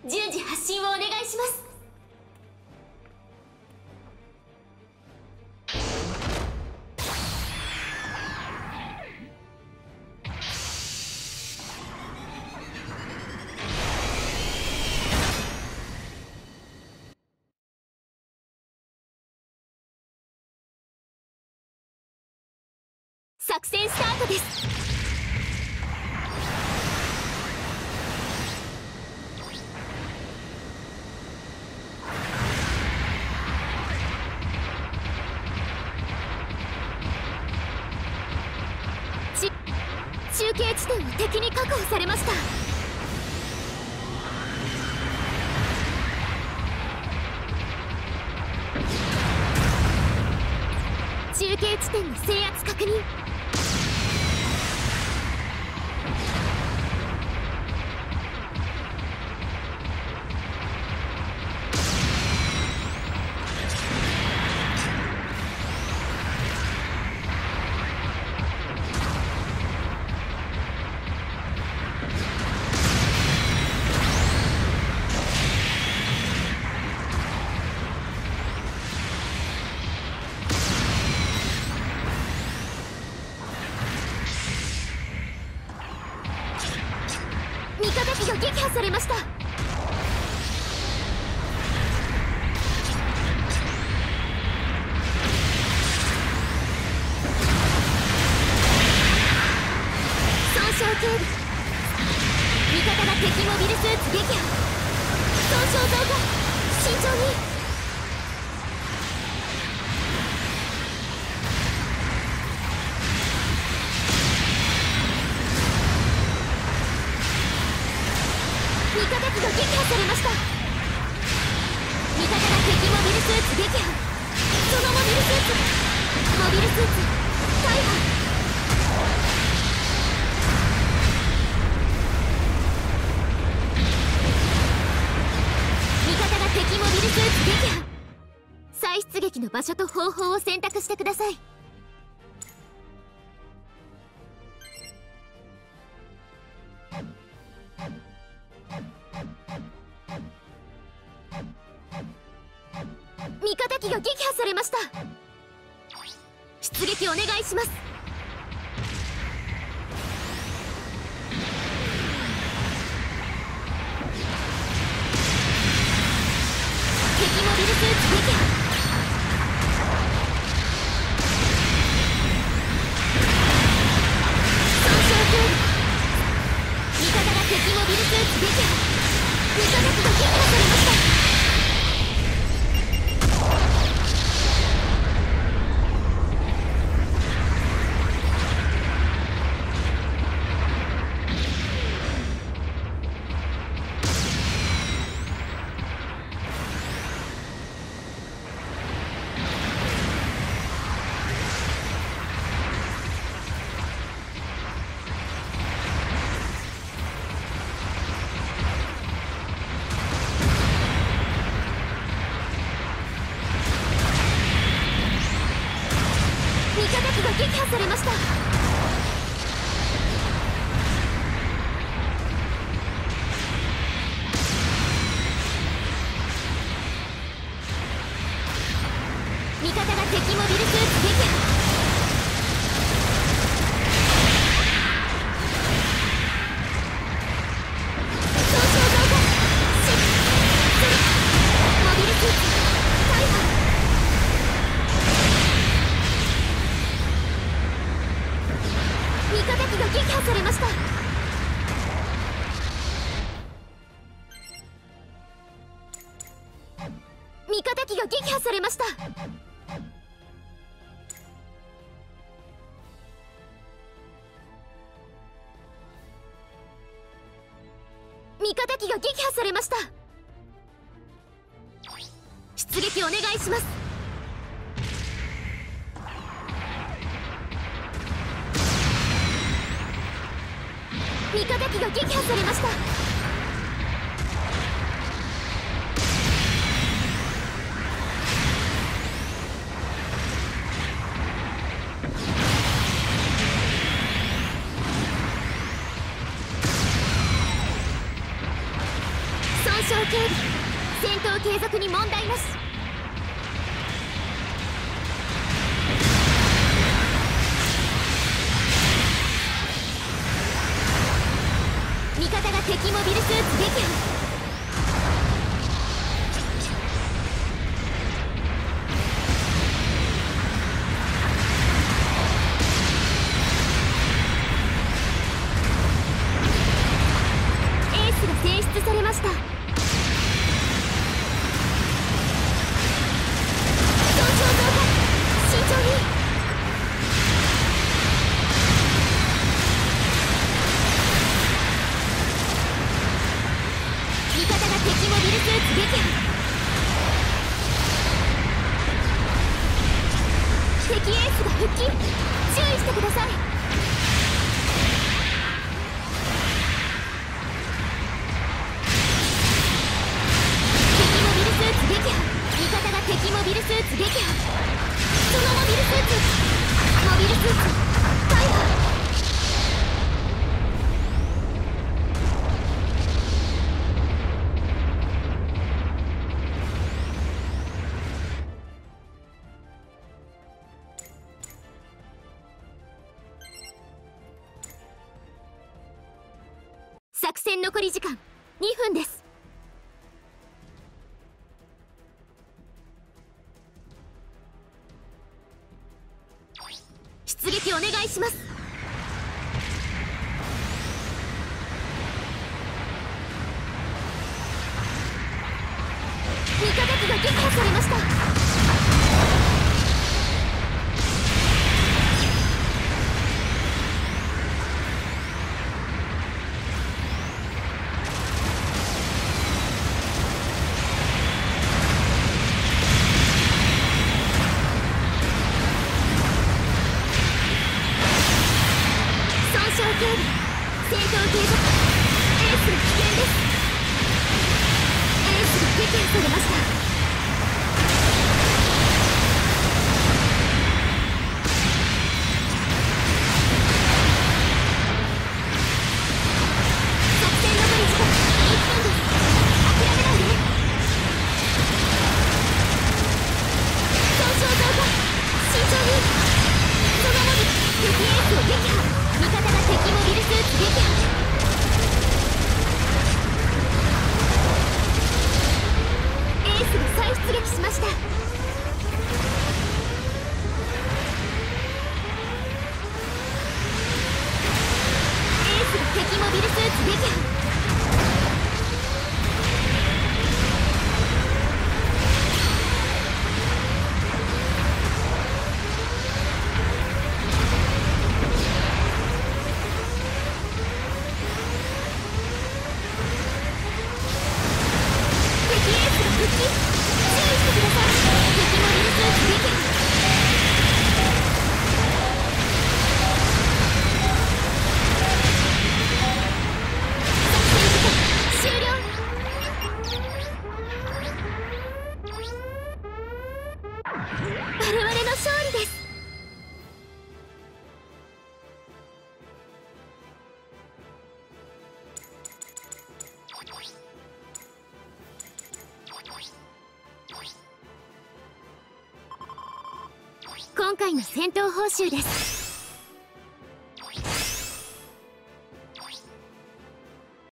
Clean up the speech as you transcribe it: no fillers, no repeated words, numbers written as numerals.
順次発進をお願いします。作戦スタートです。中継地点を敵に確保されました。中継地点の制圧確認。味方機が撃破されました。損傷警備。味方が敵モビルスーツ撃破。損傷増加。慎重に。味方機が撃破されました。味方が敵モビルスーツ撃破。そのモビルスーツ大破。味方が敵モビルスーツ撃破。再出撃の場所と方法を選択してください。味方機が撃破されました。出撃お願いします。敵モビルスーツ撃破。損傷警備。味方が敵モビルスーツ撃破。味方機が撃破されました。味方機が撃破されました。味方が敵モビルスーツ撃破。損傷増加。モビルスーツ大破。味方機が撃破されました。味方機が撃破されました。味方機が撃破されました。出撃お願いします。味方機が撃破されました。損傷傷警備、戦闘継続に問題なし。味方が敵モビルスーツ撃破。選出されました。損傷増加、慎重に。味方が敵モビルスーツ撃破。敵エースが復帰、注意してください。敵モビルスーツ撃破。そのモビルスーツファイヤー。作戦残り時間2分です。出撃お願いします。味方機が撃破されました。警備、戦闘継続。エースが危険です。エースが撃破されました。作戦残り時間1分です。諦めないで。損傷増加、慎重に。そのまま敵エースを撃破。味方が敵モビルスーツ撃破。エースが再出撃しました。エースが敵モビルスーツ撃破。我々の勝利です。今回の戦闘報酬です。